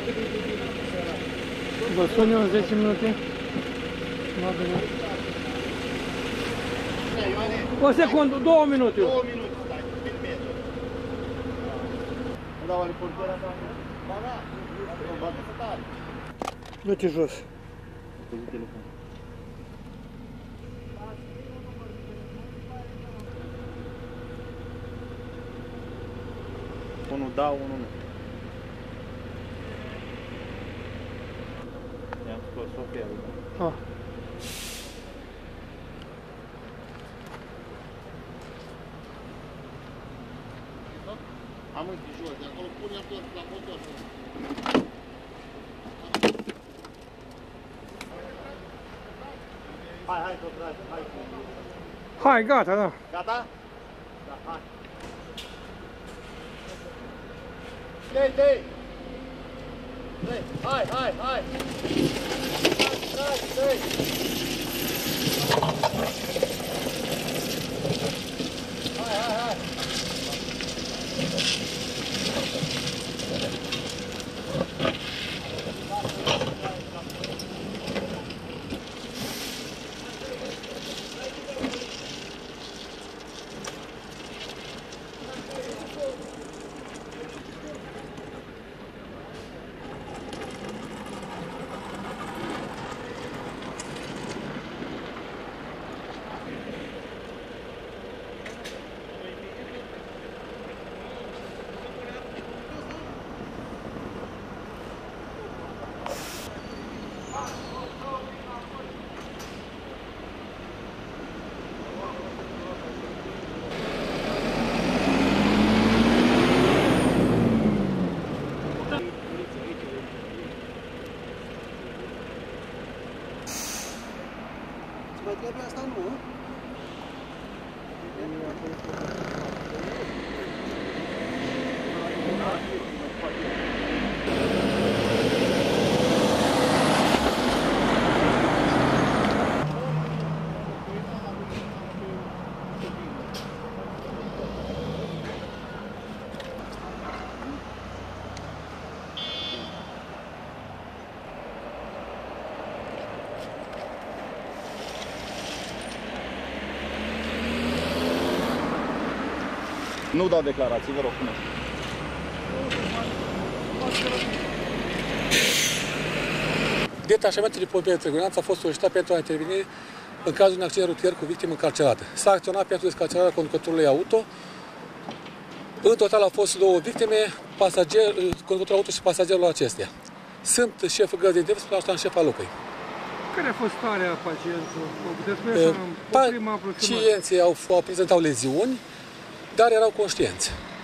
Vă sun eu în 10 minute? Nu bine. O secundă, 2 minute. 2 minute, stai, filmează. Nu dau reportera ta? Ba da, bagă să tare. Du-te jos. Cu telefon. Unul da, unul nu. I-am scos Sofia. Ah. Am uite jos, de acolo punem tot la motor. Hai, tot trage, hai. Hai, gata, da. Gata? Da, hai. Dei! Hai! Tragi, dei! Hai! Mai trebuie asta, nu? Nu dau declarații, vă rog frumos. Detașamentul de pompieri Târgu a fost solicitat pentru a interveni în cazul unui accident rutier cu victimă încarcerată. S-a acționat pentru descarcerarea conducătorului auto. În total au fost 2 victime, conducătorul auto și pasagerul acesteia. Sunt șeful gărzii de intervenție, asta în șefa locului. Care a fost starea pacientului? Pacienții au prezentat leziuni, dar erau conștienți.